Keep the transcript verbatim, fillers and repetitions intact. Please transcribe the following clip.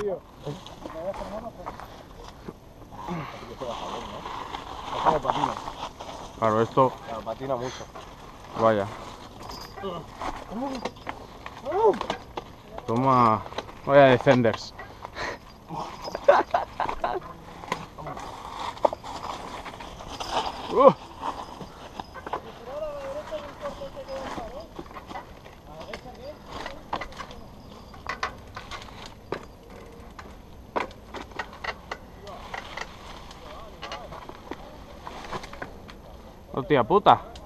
tío. Déjame patina. Claro, esto... Claro, patina mucho. Vaya. Toma... Vaya Defenders. Uh. Hostia puta.